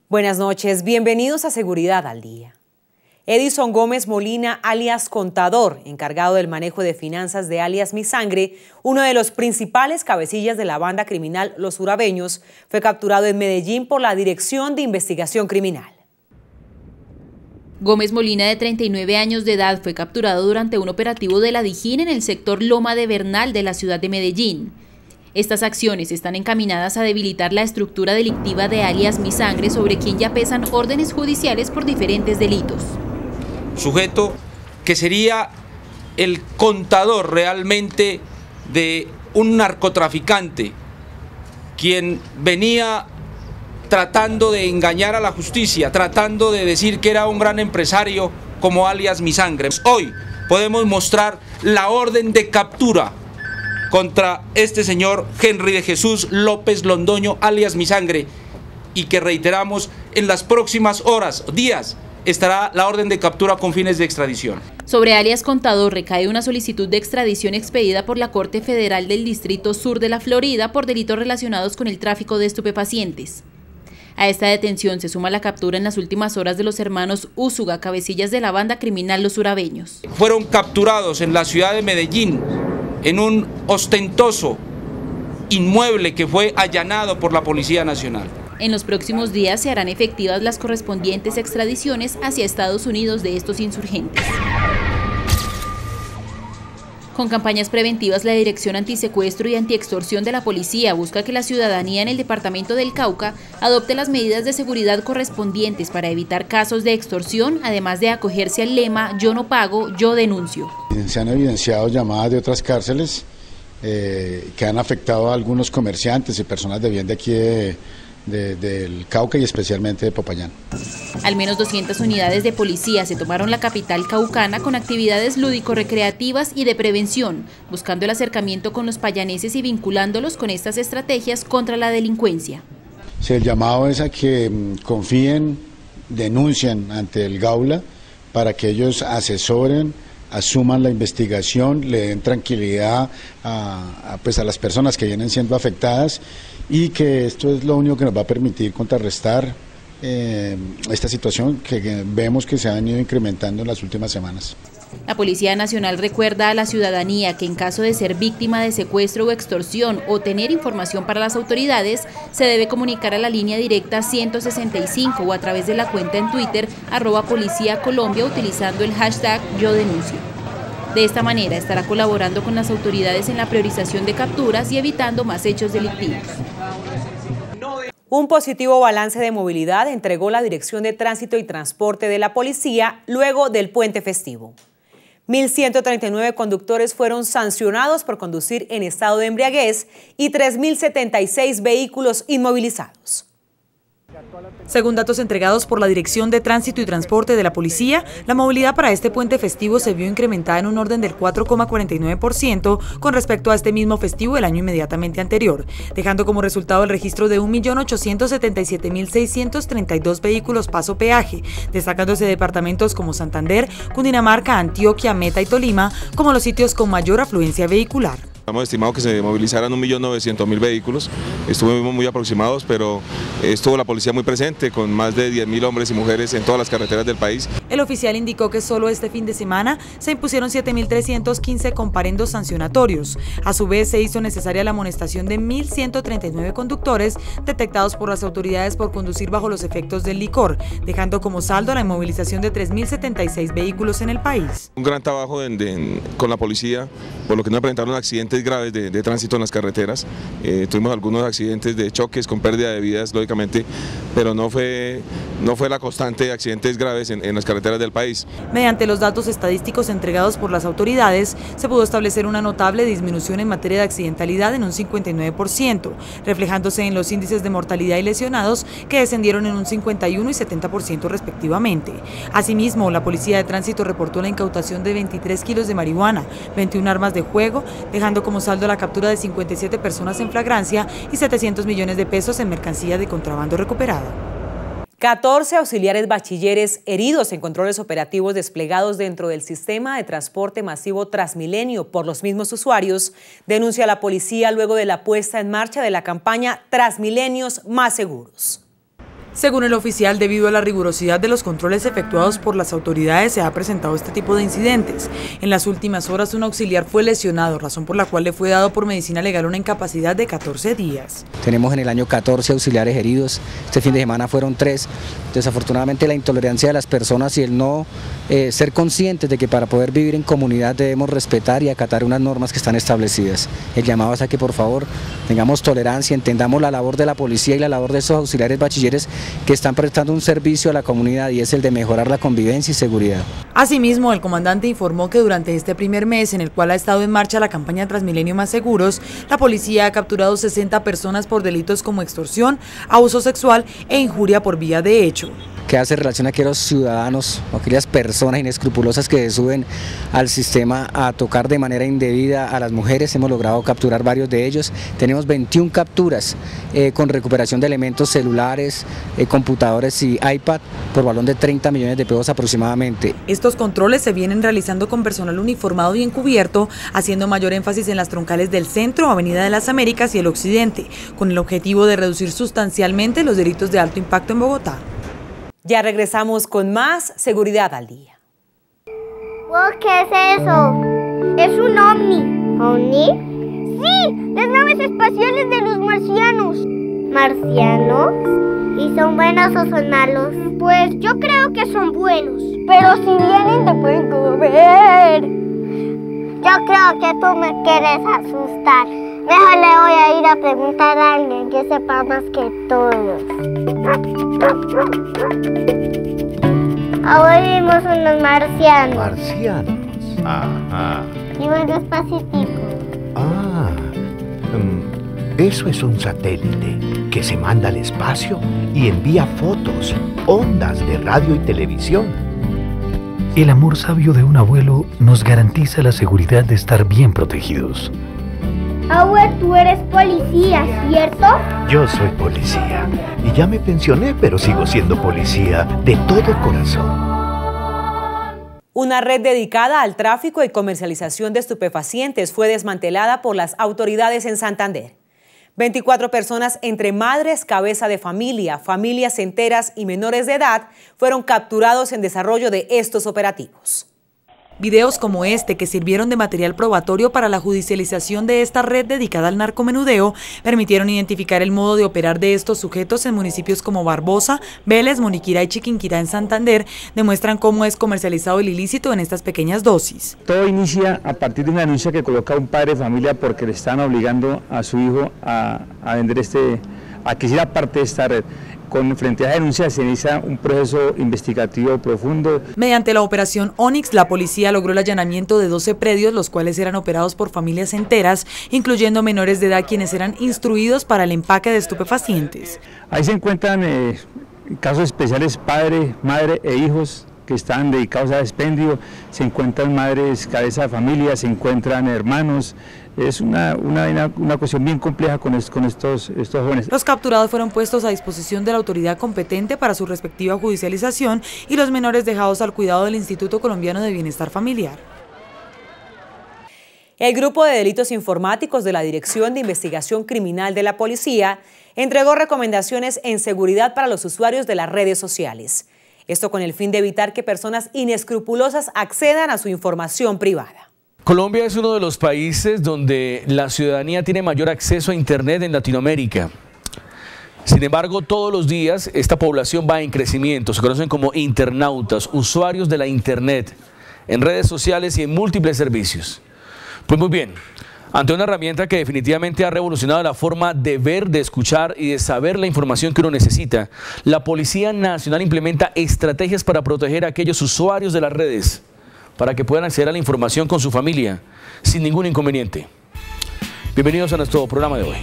Buenas noches, bienvenidos a Seguridad al Día. Edison Gómez Molina, alias Contador, encargado del manejo de finanzas de alias Mi Sangre, uno de los principales cabecillas de la banda criminal Los Urabeños, fue capturado en Medellín por la Dirección de Investigación Criminal. Gómez Molina, de 39 años de edad, fue capturado durante un operativo de la Dijín en el sector Loma de Bernal de la ciudad de Medellín. Estas acciones están encaminadas a debilitar la estructura delictiva de alias Mi Sangre, sobre quien ya pesan órdenes judiciales por diferentes delitos. Sujeto que sería el contador realmente de un narcotraficante, quien venía tratando de engañar a la justicia, tratando de decir que era un gran empresario como alias Mi Sangre. Hoy podemos mostrar la orden de captura contra este señor Henry de Jesús López Londoño, alias Mi Sangre, y que reiteramos, en las próximas horas, días, estará la orden de captura con fines de extradición. Sobre alias Contador recae una solicitud de extradición expedida por la Corte Federal del Distrito Sur de la Florida por delitos relacionados con el tráfico de estupefacientes. A esta detención se suma la captura en las últimas horas de los hermanos Úsuga, cabecillas de la banda criminal Los Urabeños. Fueron capturados en la ciudad de Medellín en un ostentoso inmueble que fue allanado por la Policía Nacional. En los próximos días se harán efectivas las correspondientes extradiciones hacia Estados Unidos de estos insurgentes. Con campañas preventivas, la Dirección Antisecuestro y Antiextorsión de la Policía busca que la ciudadanía en el departamento del Cauca adopte las medidas de seguridad correspondientes para evitar casos de extorsión, además de acogerse al lema "Yo no pago, yo denuncio". Se han evidenciado llamadas de otras cárceles que han afectado a algunos comerciantes y personas de bien de aquí del Cauca y especialmente de Popayán. Al menos 200 unidades de policía se tomaron la capital caucana con actividades lúdico-recreativas y de prevención, buscando el acercamiento con los payaneses y vinculándolos con estas estrategias contra la delincuencia. El llamado es a que confíen, denuncien ante el Gaula para que ellos asesoren, asuman la investigación, le den tranquilidad a las personas que vienen siendo afectadas, y que esto es lo único que nos va a permitir contrarrestar esta situación que vemos que se han ido incrementando en las últimas semanas. La Policía Nacional recuerda a la ciudadanía que en caso de ser víctima de secuestro o extorsión o tener información para las autoridades, se debe comunicar a la línea directa 165 o a través de la cuenta en Twitter @PoliciaColombia utilizando el hashtag Yo Denuncio. De esta manera estará colaborando con las autoridades en la priorización de capturas y evitando más hechos delictivos. Un positivo balance de movilidad entregó la Dirección de Tránsito y Transporte de la Policía luego del puente festivo. 1.139 conductores fueron sancionados por conducir en estado de embriaguez y 3.076 vehículos inmovilizados. Según datos entregados por la Dirección de Tránsito y Transporte de la Policía, la movilidad para este puente festivo se vio incrementada en un orden del 4,49% con respecto a este mismo festivo el año inmediatamente anterior, dejando como resultado el registro de 1.877.632 vehículos paso peaje, destacándose departamentos como Santander, Cundinamarca, Antioquia, Meta y Tolima como los sitios con mayor afluencia vehicular. Hemos estimado que se movilizaran 1.900.000 vehículos, estuvimos muy aproximados, pero estuvo la policía muy presente con más de 10.000 hombres y mujeres en todas las carreteras del país. El oficial indicó que solo este fin de semana se impusieron 7.315 comparendos sancionatorios. A su vez se hizo necesaria la amonestación de 1.139 conductores detectados por las autoridades por conducir bajo los efectos del licor, dejando como saldo la inmovilización de 3.076 vehículos en el país. Un gran trabajo con la policía, por lo que no presentaron accidentes graves de tránsito en las carreteras. Tuvimos algunos accidentes de choques con pérdida de vidas, lógicamente, pero no fue la constante de accidentes graves en las carreteras del país. Mediante los datos estadísticos entregados por las autoridades, se pudo establecer una notable disminución en materia de accidentalidad en un 59%, reflejándose en los índices de mortalidad y lesionados que descendieron en un 51 y 70% respectivamente. Asimismo, la Policía de Tránsito reportó la incautación de 23 kilos de marihuana, 21 armas de juego, dejando como saldo la captura de 57 personas en flagrancia y 700 millones de pesos en mercancía de contrabando recuperada. 14 auxiliares bachilleres heridos en controles operativos desplegados dentro del sistema de transporte masivo Transmilenio por los mismos usuarios, denuncia la policía luego de la puesta en marcha de la campaña Transmilenios Más Seguros. Según el oficial, debido a la rigurosidad de los controles efectuados por las autoridades, se ha presentado este tipo de incidentes. En las últimas horas, un auxiliar fue lesionado, razón por la cual le fue dado por medicina legal una incapacidad de 14 días. Tenemos en el año 14 auxiliares heridos, este fin de semana fueron 3. Desafortunadamente, la intolerancia de las personas y el no ser conscientes de que para poder vivir en comunidad debemos respetar y acatar unas normas que están establecidas. El llamado es a que por favor tengamos tolerancia, entendamos la labor de la policía y la labor de estos auxiliares bachilleres que están prestando un servicio a la comunidad y es el de mejorar la convivencia y seguridad. Asimismo, el comandante informó que durante este primer mes en el cual ha estado en marcha la campaña Transmilenio Más Seguros, la policía ha capturado 60 personas por delitos como extorsión, abuso sexual e injuria por vía de hecho. Que hace relación a aquellos ciudadanos o aquellas personas inescrupulosas que se suben al sistema a tocar de manera indebida a las mujeres. Hemos logrado capturar varios de ellos. Tenemos 21 capturas con recuperación de elementos celulares, computadores y iPad por valor de 30 millones de pesos aproximadamente. Estos controles se vienen realizando con personal uniformado y encubierto, haciendo mayor énfasis en las troncales del centro, Avenida de las Américas y el occidente, con el objetivo de reducir sustancialmente los delitos de alto impacto en Bogotá. Ya regresamos con más Seguridad al Día. Wow, ¿qué es eso? Es un ovni. ¿Ovni? Sí, las naves espaciales de los marcianos. ¿Marcianos? ¿Y son buenos o son malos? Pues yo creo que son buenos. Pero si vienen te pueden comer. Yo creo que tú me quieres asustar. Mejor le voy a ir a preguntar a alguien que sepa más que todos. Ahora vimos unos marcianos. Marcianos. Ajá. Y un despacitico. Ah. Eso es un satélite que se manda al espacio y envía fotos, ondas de radio y televisión. El amor sabio de un abuelo nos garantiza la seguridad de estar bien protegidos. Abuelo, tú eres policía, ¿cierto? Yo soy policía y ya me pensioné, pero sigo siendo policía de todo corazón. Una red dedicada al tráfico y comercialización de estupefacientes fue desmantelada por las autoridades en Santander. 24 personas entre madres, cabeza de familia, familias enteras y menores de edad fueron capturados en desarrollo de estos operativos. Videos como este, que sirvieron de material probatorio para la judicialización de esta red dedicada al narcomenudeo, permitieron identificar el modo de operar de estos sujetos en municipios como Barbosa, Vélez, Moniquirá y Chiquinquirá en Santander. Demuestran cómo es comercializado el ilícito en estas pequeñas dosis. Todo inicia a partir de una denuncia que coloca un padre de familia porque le están obligando a su hijo a vender a que sea parte de esta red. Frente a esa denuncia se inicia un proceso investigativo profundo. Mediante la operación Onix, la policía logró el allanamiento de 12 predios, los cuales eran operados por familias enteras, incluyendo menores de edad quienes eran instruidos para el empaque de estupefacientes. Ahí se encuentran casos especiales, padre, madre e hijos que están dedicados a expendio, se encuentran madres, cabeza de familia, se encuentran hermanos. Es una cuestión bien compleja con estos jóvenes. Los capturados fueron puestos a disposición de la autoridad competente para su respectiva judicialización y los menores dejados al cuidado del Instituto Colombiano de Bienestar Familiar. El Grupo de Delitos Informáticos de la Dirección de Investigación Criminal de la Policía entregó recomendaciones en seguridad para los usuarios de las redes sociales. Esto con el fin de evitar que personas inescrupulosas accedan a su información privada. Colombia es uno de los países donde la ciudadanía tiene mayor acceso a Internet en Latinoamérica. Sin embargo, todos los días esta población va en crecimiento. Se conocen como internautas, usuarios de la Internet, en redes sociales y en múltiples servicios. Pues muy bien, ante una herramienta que definitivamente ha revolucionado la forma de ver, de escuchar y de saber la información que uno necesita, la Policía Nacional implementa estrategias para proteger a aquellos usuarios de las redes, para que puedan acceder a la información con su familia sin ningún inconveniente. Bienvenidos a nuestro programa de hoy.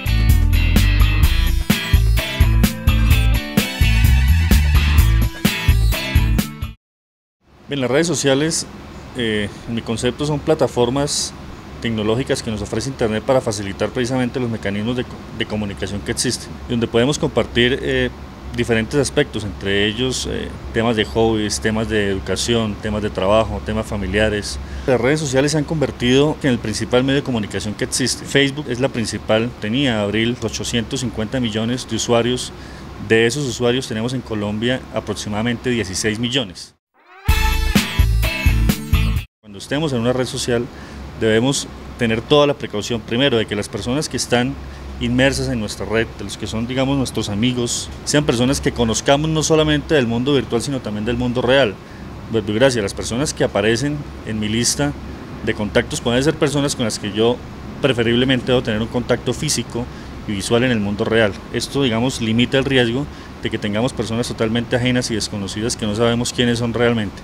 Bien, las redes sociales, en mi concepto, son plataformas tecnológicas que nos ofrece Internet para facilitar precisamente los mecanismos de comunicación que existen, donde podemos compartir diferentes aspectos, entre ellos temas de hobbies, temas de educación, temas de trabajo, temas familiares. Las redes sociales se han convertido en el principal medio de comunicación que existe. Facebook es la principal, tenía en abril 850 millones de usuarios De esos usuarios tenemos en Colombia aproximadamente 16 millones. Cuando estemos en una red social debemos tener toda la precaución, primero, de que las personas que están inmersas en nuestra red, de los que son, digamos, nuestros amigos, sean personas que conozcamos no solamente del mundo virtual, sino también del mundo real. Gracias, las personas que aparecen en mi lista de contactos pueden ser personas con las que yo preferiblemente debo tener un contacto físico y visual en el mundo real. Esto, digamos, limita el riesgo de que tengamos personas totalmente ajenas y desconocidas que no sabemos quiénes son realmente.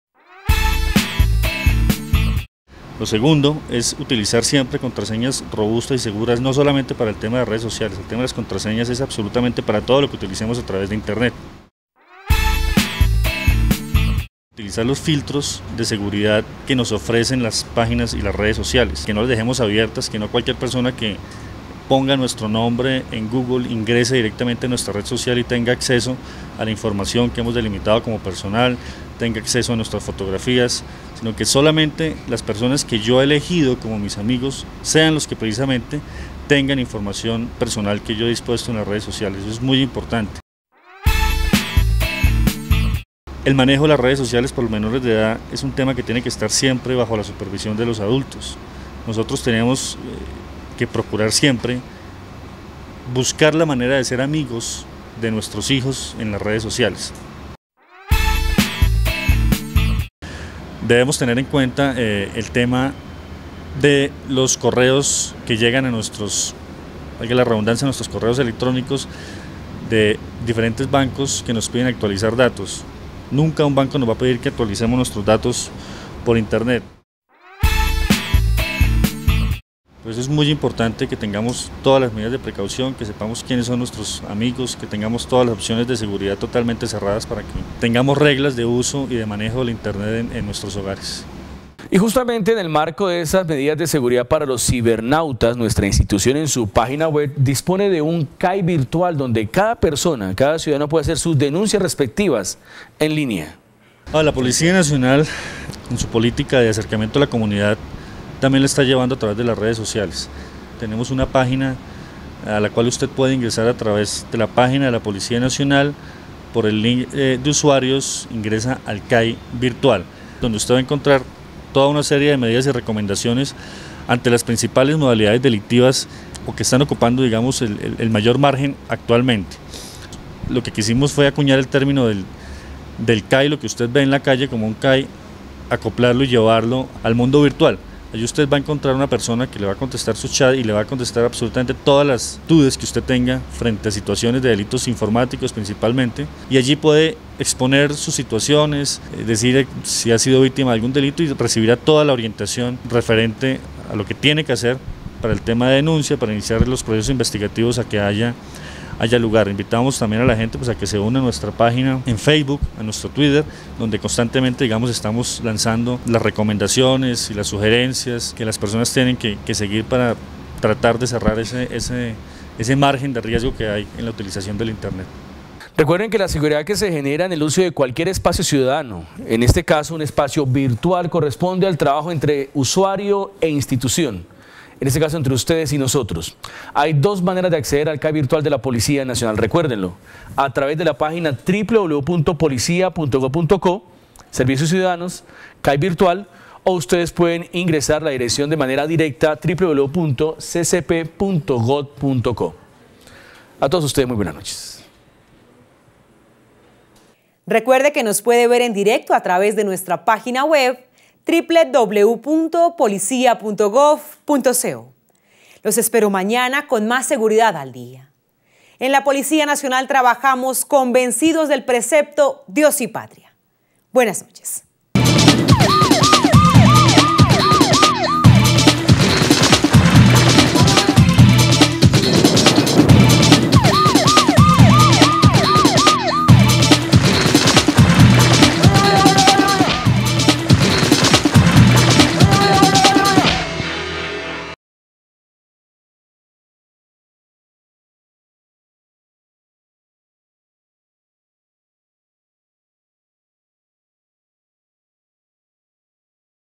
Lo segundo es utilizar siempre contraseñas robustas y seguras, no solamente para el tema de redes sociales, el tema de las contraseñas es absolutamente para todo lo que utilicemos a través de Internet. Utilizar los filtros de seguridad que nos ofrecen las páginas y las redes sociales, que no las dejemos abiertas, que no cualquier persona que ponga nuestro nombre en Google ingrese directamente a nuestra red social y tenga acceso a la información que hemos delimitado como personal, tenga acceso a nuestras fotografías, sino que solamente las personas que yo he elegido como mis amigos sean los que precisamente tengan información personal que yo he dispuesto en las redes sociales. Eso es muy importante. El manejo de las redes sociales por los menores de edad es un tema que tiene que estar siempre bajo la supervisión de los adultos. Nosotros tenemos que procurar siempre buscar la manera de ser amigos de nuestros hijos en las redes sociales. Debemos tener en cuenta el tema de los correos que llegan a nuestros, valga la redundancia, a nuestros correos electrónicos de diferentes bancos que nos piden actualizar datos. Nunca un banco nos va a pedir que actualicemos nuestros datos por internet. Por eso es muy importante que tengamos todas las medidas de precaución, que sepamos quiénes son nuestros amigos, que tengamos todas las opciones de seguridad totalmente cerradas para que tengamos reglas de uso y de manejo del internet en nuestros hogares. Y justamente en el marco de esas medidas de seguridad para los cibernautas, nuestra institución en su página web dispone de un CAI virtual donde cada persona, cada ciudadano puede hacer sus denuncias respectivas en línea. La Policía Nacional, en su política de acercamiento a la comunidad, también la está llevando a través de las redes sociales. Tenemos una página a la cual usted puede ingresar a través de la página de la Policía Nacional. Por el link de usuarios ingresa al CAI virtual, donde usted va a encontrar toda una serie de medidas y recomendaciones ante las principales modalidades delictivas o que están ocupando, digamos, el mayor margen actualmente. Lo que quisimos fue acuñar el término del CAI, lo que usted ve en la calle como un CAI, acoplarlo y llevarlo al mundo virtual. Allí usted va a encontrar una persona que le va a contestar su chat y le va a contestar absolutamente todas las dudas que usted tenga frente a situaciones de delitos informáticos principalmente, y allí puede exponer sus situaciones, decir si ha sido víctima de algún delito y recibirá toda la orientación referente a lo que tiene que hacer para el tema de denuncia, para iniciar los procesos investigativos a que haya lugar. Invitamos también a la gente a que se una a nuestra página en Facebook, a nuestro Twitter, donde constantemente, digamos, estamos lanzando las recomendaciones y las sugerencias que las personas tienen que seguir para tratar de cerrar ese margen de riesgo que hay en la utilización del Internet. Recuerden que la seguridad que se genera en el uso de cualquier espacio ciudadano, en este caso un espacio virtual, corresponde al trabajo entre usuario e institución. En este caso entre ustedes y nosotros. Hay dos maneras de acceder al CAI virtual de la Policía Nacional, recuérdenlo, a través de la página www.policia.gov.co, Servicios Ciudadanos, CAI virtual, o ustedes pueden ingresar la dirección de manera directa www.ccp.gov.co. A todos ustedes muy buenas noches. Recuerde que nos puede ver en directo a través de nuestra página web www.policia.gov.co. Los espero mañana con más seguridad al día. En la Policía Nacional trabajamos convencidos del precepto Dios y Patria. Buenas noches.